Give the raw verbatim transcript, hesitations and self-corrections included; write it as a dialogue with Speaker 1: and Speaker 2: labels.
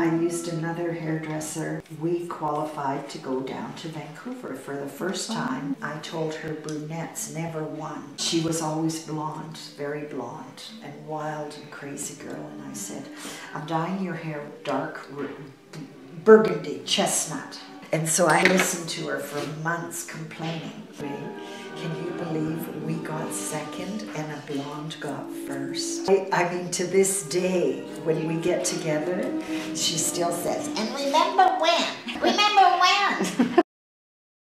Speaker 1: I used another hairdresser. We qualified to go down to Vancouver for the first time. I told her brunettes never won. She was always blonde, very blonde, and wild and crazy girl. And I said, I'm dyeing your hair dark burgundy, chestnut. And so I listened to her for months complaining. Can you believe we got second and a blonde got first? I, I mean, to this day, when we get together, she still says, and remember when? Remember when?